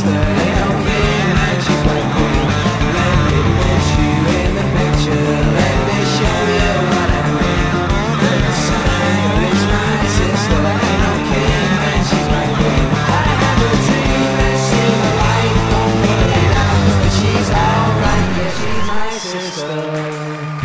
sister. Ain't no king, man, she's my queen. Let me put you in the picture. Let me show you what I mean. The Messiah is my sister. Ain't no king, man, she's my queen. I have a dream that she's my life, don't put it out, but she's alright, yeah, she's my sister.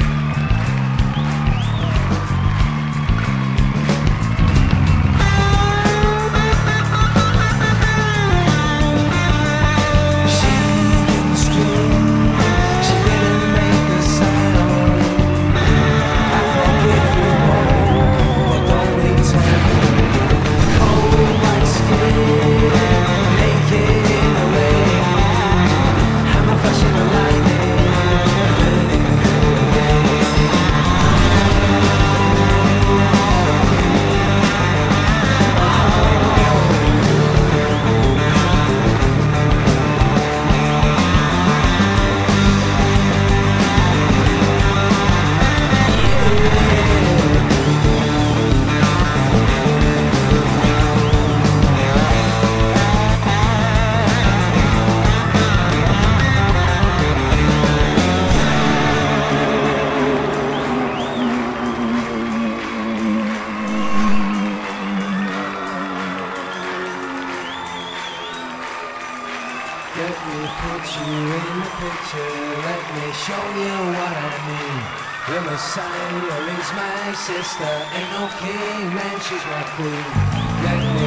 Let me put you in the picture, let me show you what I mean. The Messiah is my sister, ain't no king, man, she's my queen. Let me